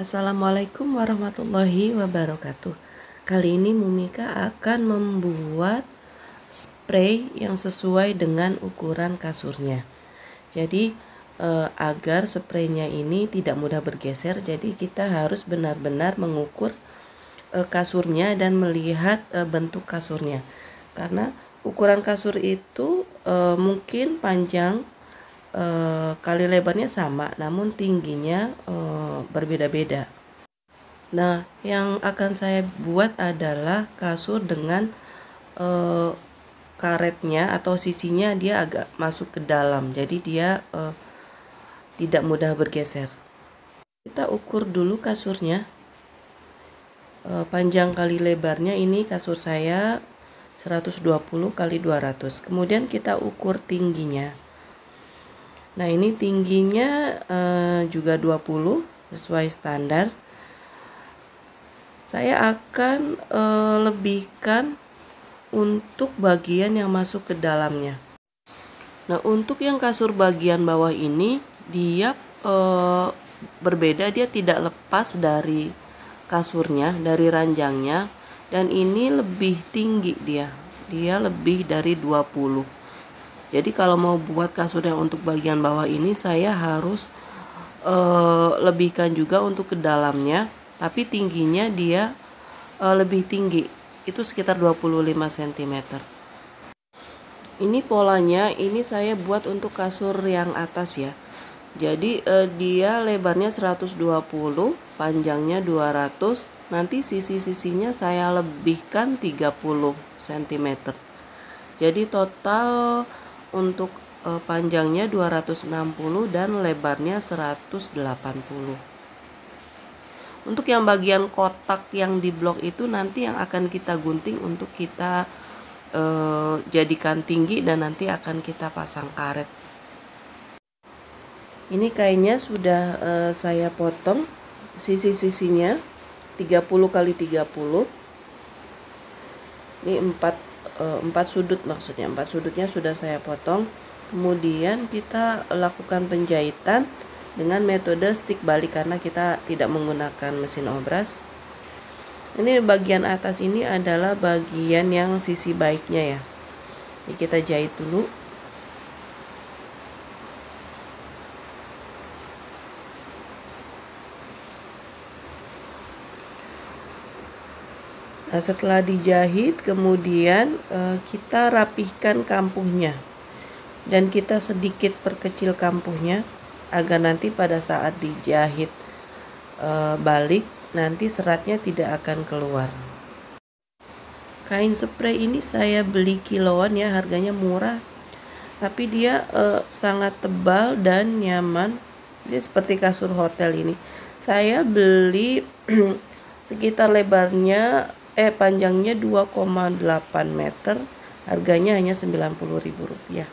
Assalamualaikum warahmatullahi wabarakatuh. Kali ini Mumika akan membuat spray yang sesuai dengan ukuran kasurnya. Jadi agar spraynya ini tidak mudah bergeser, jadi kita harus benar-benar mengukur kasurnya dan melihat bentuk kasurnya. Karena ukuran kasur itu mungkin panjang kali lebarnya sama, namun tingginya berbeda-beda. Nah, yang akan saya buat adalah kasur dengan karetnya atau sisinya dia agak masuk ke dalam, jadi dia tidak mudah bergeser. Kita ukur dulu kasurnya, panjang kali lebarnya ini kasur saya 120 kali 200. Kemudian kita ukur tingginya. Nah, ini tingginya juga 20 sesuai standar. Saya akan lebihkan untuk bagian yang masuk ke dalamnya. Nah, untuk yang kasur bagian bawah ini dia berbeda, dia tidak lepas dari kasurnya, dari ranjangnya, dan ini lebih tinggi dia lebih dari 20. Jadi kalau mau buat kasur yang untuk bagian bawah ini saya harus lebihkan juga untuk ke dalamnya, tapi tingginya dia lebih tinggi, itu sekitar 25 cm. Ini polanya, ini saya buat untuk kasur yang atas ya. Jadi dia lebarnya 120, panjangnya 200, nanti sisi-sisinya saya lebihkan 30 cm. Jadi total untuk panjangnya 260 dan lebarnya 180. Untuk yang bagian kotak yang di blok itu nanti yang akan kita gunting untuk kita jadikan tinggi dan nanti akan kita pasang karet. Ini kainnya sudah saya potong sisi-sisinya 30 kali 30. Ini 4 sudut, maksudnya 4 sudutnya sudah saya potong. Kemudian kita lakukan penjahitan dengan metode stick balik karena kita tidak menggunakan mesin obras. Ini bagian atas ini adalah bagian yang sisi baiknya ya. Ini kita jahit dulu. Nah, setelah dijahit kemudian kita rapihkan kampuhnya dan kita sedikit perkecil kampuhnya agar nanti pada saat dijahit balik nanti seratnya tidak akan keluar. Kain spray ini saya beli kiloan ya, harganya murah tapi dia sangat tebal dan nyaman. Dia seperti kasur hotel ini. Saya beli sekitar lebarnya panjangnya 2,8 meter, harganya hanya Rp90.000.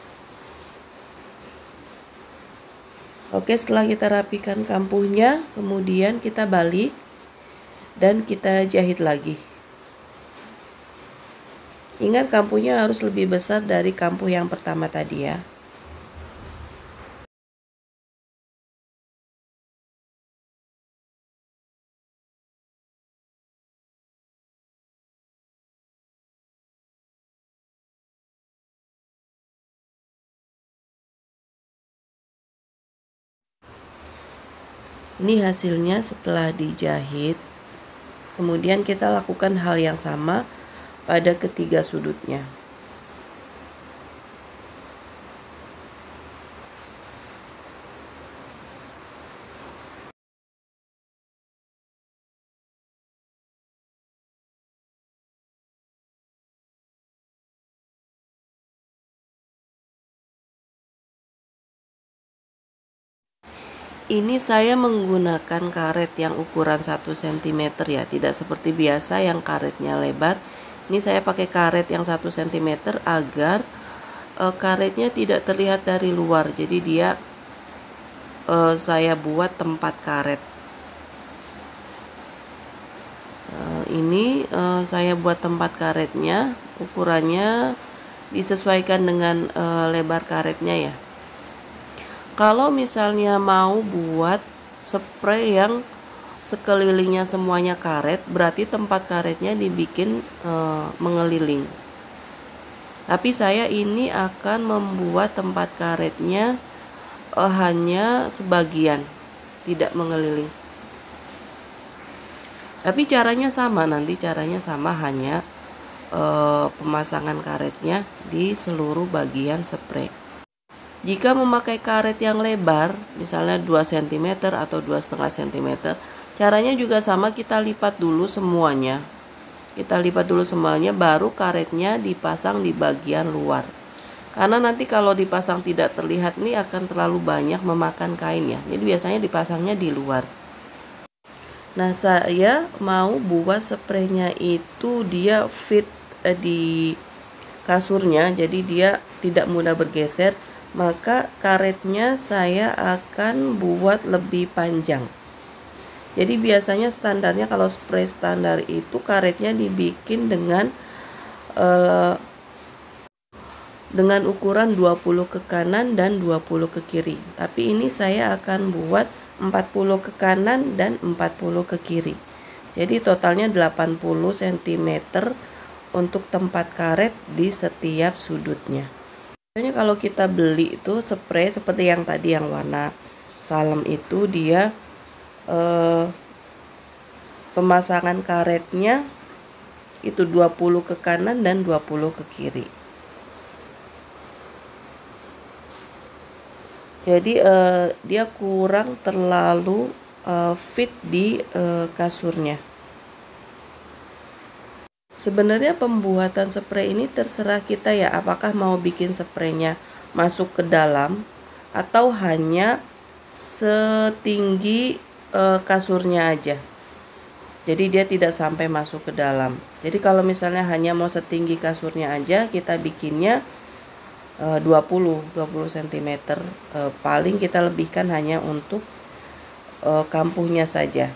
Oke, setelah kita rapikan kampuhnya, kemudian kita balik dan kita jahit lagi. Ingat kampuhnya harus lebih besar dari kampuh yang pertama tadi ya. Ini hasilnya setelah dijahit. Kemudian kita lakukan hal yang sama pada ketiga sudutnya. Ini saya menggunakan karet yang ukuran 1 cm ya, tidak seperti biasa yang karetnya lebar. Ini saya pakai karet yang 1 cm agar karetnya tidak terlihat dari luar. Jadi dia saya buat tempat karet. Ini saya buat tempat karetnya, ukurannya disesuaikan dengan lebar karetnya ya. Kalau misalnya mau buat spray yang sekelilingnya semuanya karet, berarti tempat karetnya dibikin mengeliling. Tapi saya ini akan membuat tempat karetnya hanya sebagian, tidak mengeliling. Tapi caranya sama, nanti caranya sama, hanya pemasangan karetnya di seluruh bagian spray. Jika memakai karet yang lebar, misalnya 2 cm atau 2,5 cm, caranya juga sama, kita lipat dulu semuanya. Baru karetnya dipasang di bagian luar. Karena nanti kalau dipasang tidak terlihat nih akan terlalu banyak memakan kain ya. Jadi biasanya dipasangnya di luar. Nah, saya mau buat spraynya itu dia fit di kasurnya, jadi dia tidak mudah bergeser. Maka karetnya saya akan buat lebih panjang. Jadi biasanya standarnya kalau spray standar itu karetnya dibikin dengan ukuran 20 ke kanan dan 20 ke kiri. Tapi ini saya akan buat 40 ke kanan dan 40 ke kiri. Jadi totalnya 80 cm untuk tempat karet di setiap sudutnya. Biasanya kalau kita beli itu spray seperti yang tadi yang warna salem itu, dia pemasangan karetnya itu 20 ke kanan dan 20 ke kiri. Jadi dia kurang terlalu fit di kasurnya. Sebenarnya pembuatan spray ini terserah kita ya, apakah mau bikin spraynya masuk ke dalam atau hanya setinggi kasurnya aja. Jadi dia tidak sampai masuk ke dalam. Jadi kalau misalnya hanya mau setinggi kasurnya aja, kita bikinnya 20 cm. Paling kita lebihkan hanya untuk kampuhnya saja.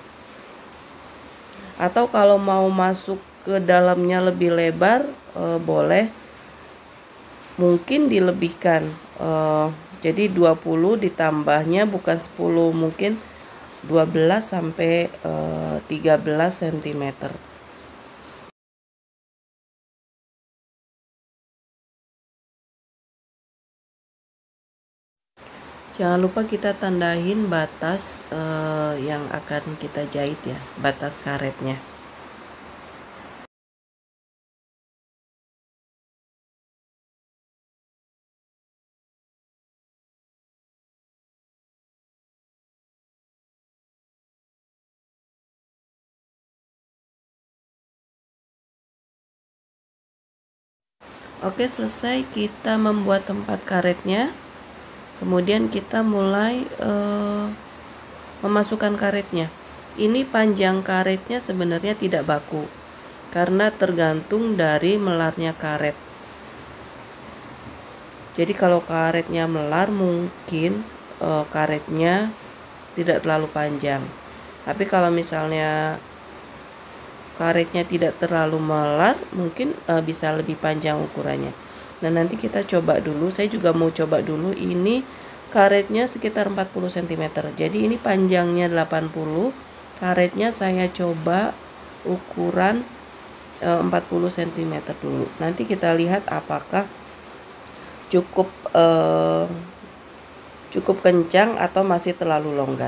Atau kalau mau masuk ke dalamnya lebih lebar, boleh mungkin dilebihkan. Jadi 20 ditambahnya bukan 10, mungkin 12 sampai 13 cm. Jangan lupa kita tandain batas yang akan kita jahit ya, batas karetnya. Oke, selesai kita membuat tempat karetnya. Kemudian kita mulai memasukkan karetnya. Ini panjang karetnya sebenarnya tidak baku, karena tergantung dari melarnya karet. Jadi kalau karetnya melar, mungkin karetnya tidak terlalu panjang. Tapi kalau misalnya karetnya tidak terlalu melar, mungkin bisa lebih panjang ukurannya. Nah, nanti kita coba dulu. Saya juga mau coba dulu. Ini karetnya sekitar 40 cm. Jadi ini panjangnya 80. Karetnya saya coba ukuran 40 cm dulu. Nanti kita lihat apakah cukup kencang atau masih terlalu longgar.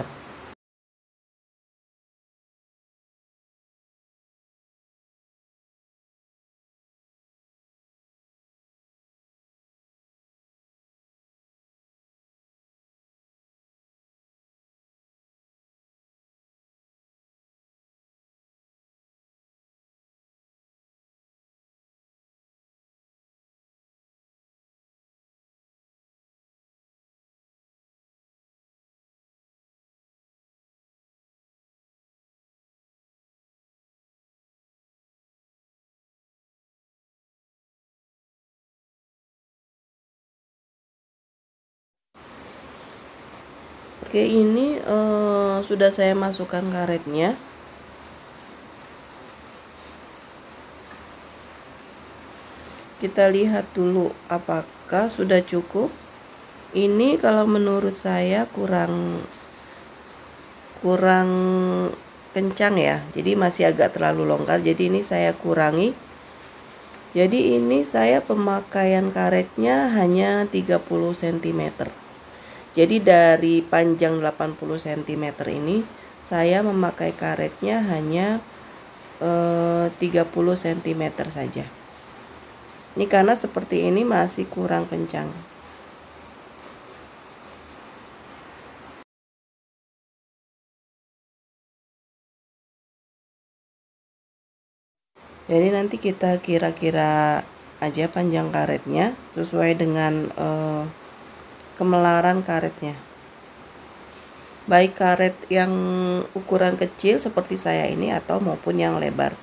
Oke, ini sudah saya masukkan karetnya. Kita lihat dulu apakah sudah cukup. Ini kalau menurut saya kurang kencang ya, jadi masih agak terlalu longgar, jadi ini saya kurangi. Jadi ini saya pemakaian karetnya hanya 30 cm. Jadi dari panjang 80 cm ini saya memakai karetnya hanya 30 cm saja. Ini karena seperti ini masih kurang kencang. Jadi nanti kita kira-kira aja panjang karetnya sesuai dengan kemelaran karetnya. Baik karet yang ukuran kecil seperti saya ini atau maupun yang lebar.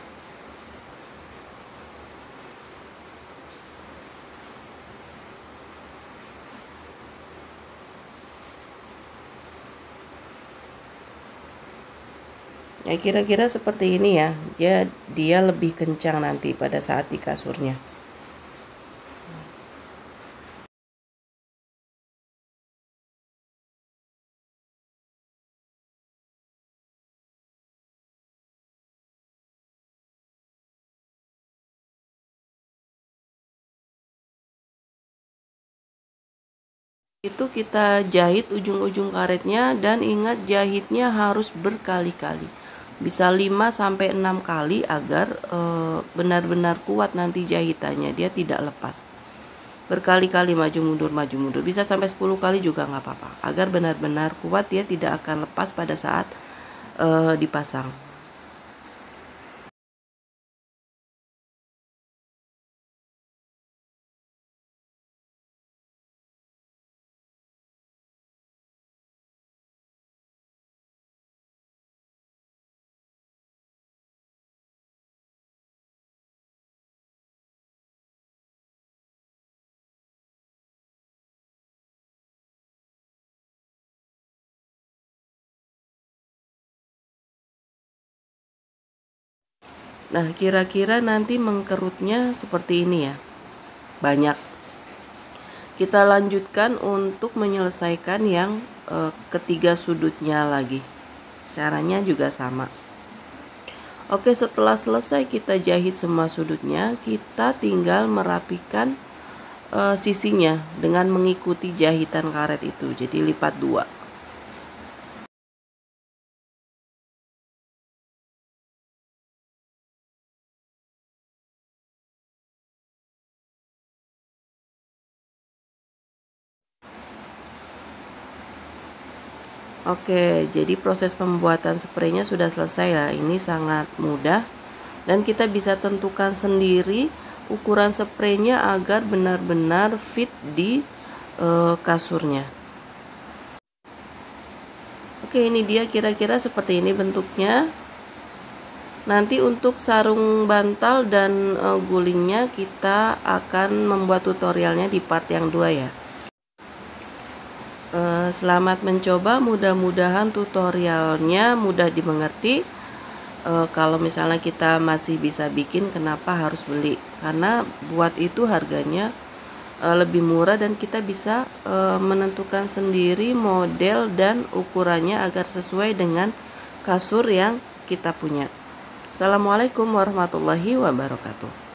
Ya kira-kira seperti ini ya. Dia lebih kencang nanti pada saat di kasurnya. Itu kita jahit ujung-ujung karetnya, dan ingat jahitnya harus berkali-kali. Bisa 5-6 kali agar benar-benar kuat nanti jahitannya, dia tidak lepas. Berkali-kali maju mundur, bisa sampai 10 kali juga nggak apa-apa, agar benar-benar kuat, dia tidak akan lepas pada saat dipasang. Nah, kira-kira nanti mengkerutnya seperti ini ya. Banyak. Kita lanjutkan untuk menyelesaikan yang ketiga sudutnya lagi. Caranya juga sama. Oke, setelah selesai kita jahit semua sudutnya, kita tinggal merapikan sisinya dengan mengikuti jahitan karet itu. Jadi lipat 2. Oke, jadi proses pembuatan spraynya sudah selesai ya. Ini sangat mudah, dan kita bisa tentukan sendiri ukuran spraynya agar benar-benar fit di kasurnya. Oke, ini dia kira-kira seperti ini bentuknya. Nanti untuk sarung bantal dan gulingnya kita akan membuat tutorialnya di part yang 2 ya. Selamat mencoba, mudah-mudahan tutorialnya mudah dimengerti. Kalau misalnya kita masih bisa bikin, kenapa harus beli? Karena buat itu harganya lebih murah, dan kita bisa menentukan sendiri model dan ukurannya agar sesuai dengan kasur yang kita punya. Assalamualaikum warahmatullahi wabarakatuh.